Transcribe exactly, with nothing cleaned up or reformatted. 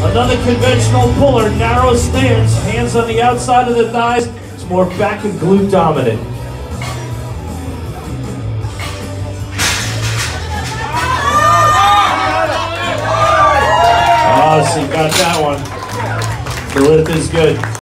Another conventional puller, narrow stance, hands on the outside of the thighs. It's more back and glute dominant. Oh, so you got that one. The lift is good.